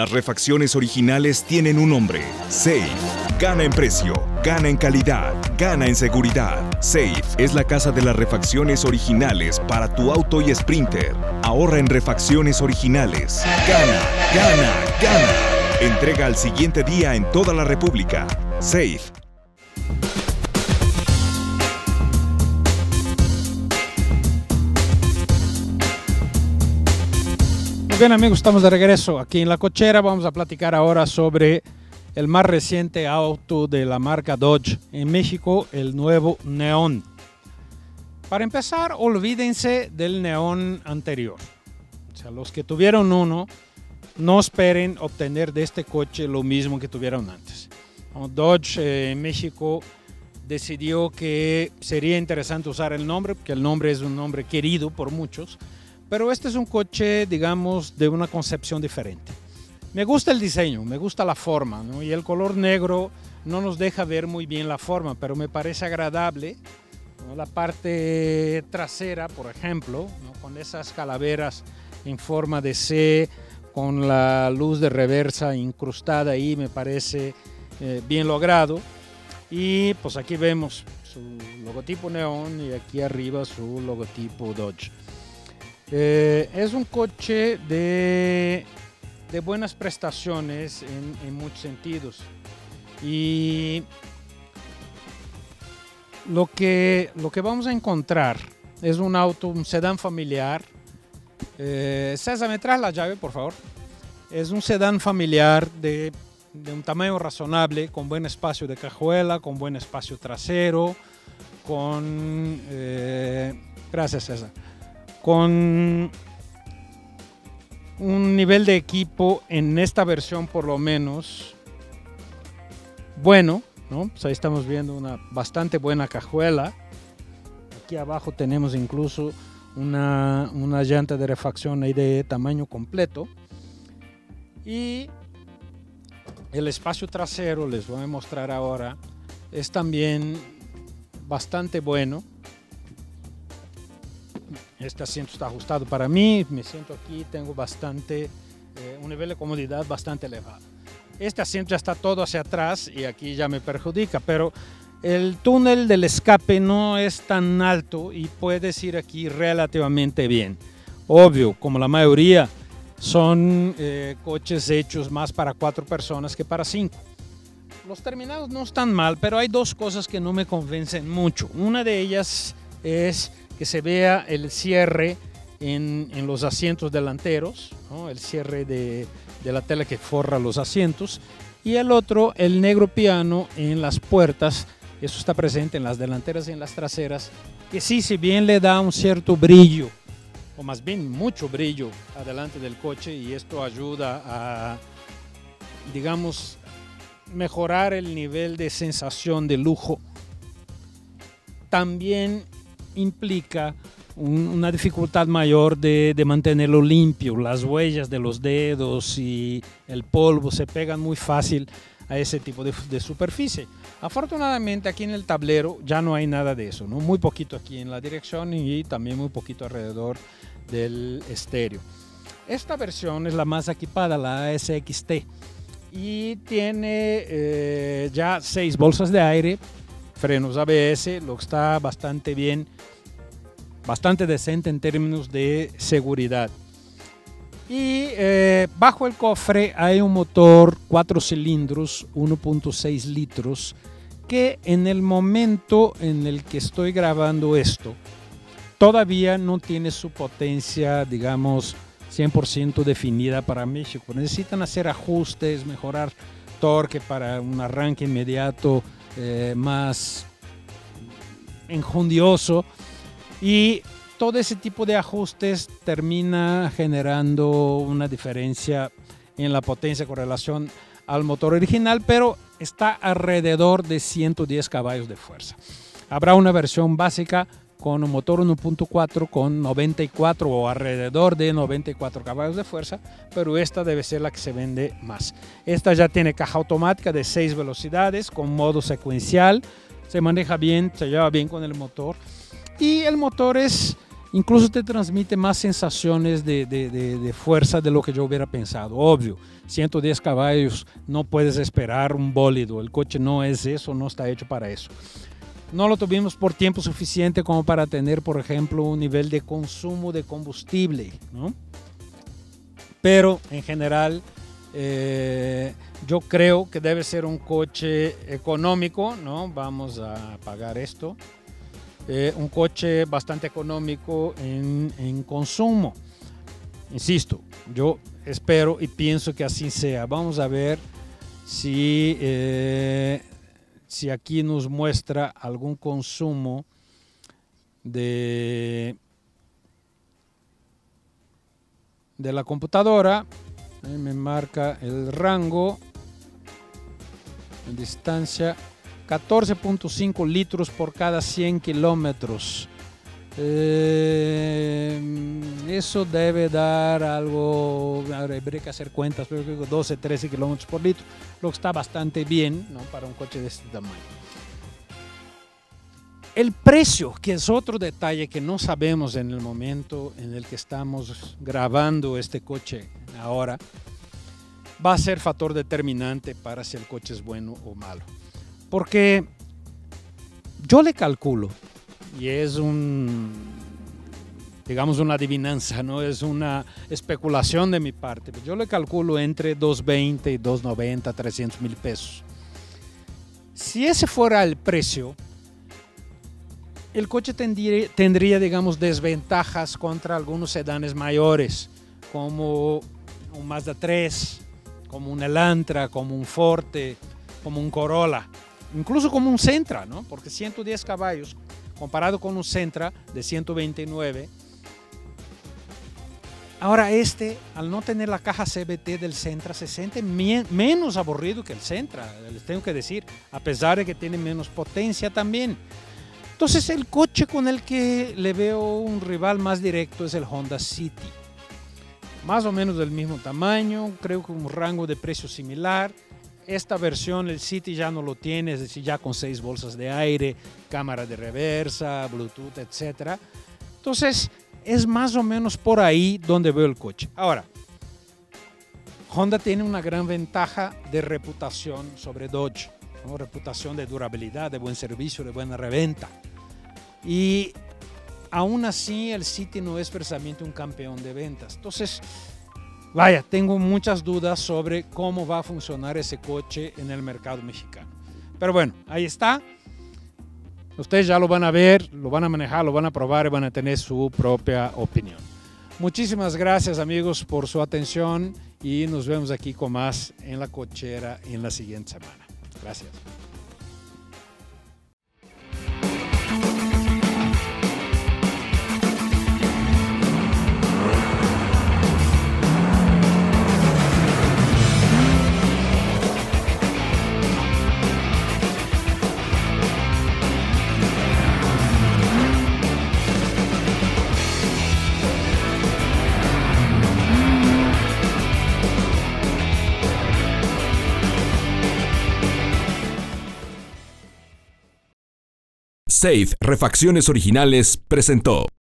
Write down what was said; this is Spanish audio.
Las refacciones originales tienen un nombre: Safe. Gana en precio, gana en calidad, gana en seguridad. Safe es la casa de las refacciones originales para tu auto y Sprinter. Ahorra en refacciones originales. Gana, gana, gana. Entrega al siguiente día en toda la República. Safe. Muy bien, amigos, estamos de regreso aquí en La Cochera. Vamos a platicar ahora sobre el más reciente auto de la marca Dodge en México, el nuevo Neon. Para empezar, olvídense del Neon anterior. O sea, los que tuvieron uno, no esperen obtener de este coche lo mismo que tuvieron antes. Dodge en México decidió que sería interesante usar el nombre, porque el nombre es un nombre querido por muchos, pero este es un coche, digamos, de una concepción diferente. Me gusta el diseño, me gusta la forma, ¿no? Y el color negro no nos deja ver muy bien la forma, pero me parece agradable, ¿no? La parte trasera, por ejemplo, ¿no? Con esas calaveras en forma de C, con la luz de reversa incrustada ahí, me parece bien logrado. Y pues aquí vemos su logotipo Neon y aquí arriba su logotipo Dodge. Es un coche de buenas prestaciones en muchos sentidos. Y lo que vamos a encontrar es un auto, un sedán familiar. César, ¿me traes la llave, por favor? Es un sedán familiar de un tamaño razonable, con buen espacio de cajuela, con buen espacio trasero, con... gracias, César. Con un nivel de equipo en esta versión por lo menos bueno, ¿no? Pues ahí estamos viendo una bastante buena cajuela. Aquí abajo tenemos incluso una llanta de refacción ahí de tamaño completo. Y el espacio trasero, les voy a mostrar ahora, es también bastante bueno. Este asiento está ajustado para mí, me siento aquí, tengo un nivel de comodidad bastante elevado. Este asiento ya está todo hacia atrás y aquí ya me perjudica, pero el túnel del escape no es tan alto y puedes ir aquí relativamente bien. Obvio, como la mayoría, son coches hechos más para 4 personas que para 5. Los terminados no están mal, pero hay dos cosas que no me convencen mucho. Una de ellas es que se vea el cierre en los asientos delanteros, ¿no? El cierre de la tela que forra los asientos, y el otro, el negro piano en las puertas. Eso está presente en las delanteras y en las traseras, que sí, si bien le da un cierto brillo, o más bien mucho brillo adelante del coche, y esto ayuda a, digamos, mejorar el nivel de sensación de lujo, también implica una dificultad mayor de mantenerlo limpio. Las huellas de los dedos y el polvo se pegan muy fácil a ese tipo de superficie. Afortunadamente aquí en el tablero ya no hay nada de eso, ¿no? Muy poquito aquí en la dirección y también muy poquito alrededor del estéreo. Esta versión es la más equipada, la ASX T, y tiene ya 6 bolsas de aire, frenos ABS, lo que está bastante bien, bastante decente en términos de seguridad. Y bajo el cofre hay un motor 4 cilindros, 1.6 litros, que en el momento en el que estoy grabando esto, todavía no tiene su potencia, digamos, 100% definida para México. Necesitan hacer ajustes, mejorar torque para un arranque inmediato más enjundioso, y todo ese tipo de ajustes termina generando una diferencia en la potencia con relación al motor original, pero está alrededor de 110 caballos de fuerza. Habrá una versión básica con un motor 1.4 con 94 o alrededor de 94 caballos de fuerza, pero esta debe ser la que se vende más. Esta ya tiene caja automática de 6 velocidades con modo secuencial, se maneja bien, se lleva bien con el motor, y el motor es incluso te transmite más sensaciones de fuerza de lo que yo hubiera pensado. Obvio, 110 caballos, no puedes esperar un bólido, el coche no es eso, no está hecho para eso. No lo tuvimos por tiempo suficiente como para tener, por ejemplo, un nivel de consumo de combustible, ¿no? Pero en general, yo creo que debe ser un coche económico, ¿no? Vamos a apagar esto. Un coche bastante económico en consumo. Insisto, yo espero y pienso que así sea. Vamos a ver si aquí nos muestra algún consumo de la computadora. Me marca el rango en distancia. 14.5 litros por cada 100 kilómetros. Eso debe dar algo, habría que hacer cuentas, pero creo que 12, 13 kilómetros por litro, lo que está bastante bien, ¿no? Para un coche de este tamaño. El precio, que es otro detalle que no sabemos en el momento en el que estamos grabando este coche ahora, va a ser factor determinante para si el coche es bueno o malo. Porque yo le calculo, y es digamos una adivinanza, no es una especulación de mi parte, pero yo le calculo entre 220 y 290, 300 mil pesos. Si ese fuera el precio, el coche tendría, digamos, desventajas contra algunos sedanes mayores, como un Mazda 3, como un Elantra, como un Forte, como un Corolla. Incluso como un Sentra, ¿no? Porque 110 caballos comparado con un Sentra de 129. Ahora al no tener la caja CVT del Sentra, se siente menos aburrido que el Sentra, les tengo que decir, a pesar de que tiene menos potencia también. Entonces el coche con el que le veo un rival más directo es el Honda City. Más o menos del mismo tamaño, creo que un rango de precio similar. Esta versión, el City ya no lo tiene, es decir, ya con 6 bolsas de aire, cámara de reversa, Bluetooth, etc. Entonces, es más o menos por ahí donde veo el coche. Ahora, Honda tiene una gran ventaja de reputación sobre Dodge, ¿no? Reputación de durabilidad, de buen servicio, de buena reventa. Y aún así, el City no es precisamente un campeón de ventas. Entonces, vaya, tengo muchas dudas sobre cómo va a funcionar ese coche en el mercado mexicano. Pero bueno, ahí está. Ustedes ya lo van a ver, lo van a manejar, lo van a probar y van a tener su propia opinión. Muchísimas gracias, amigos, por su atención y nos vemos aquí con más en La Cochera en la siguiente semana. Gracias. Safe Refacciones Originales presentó.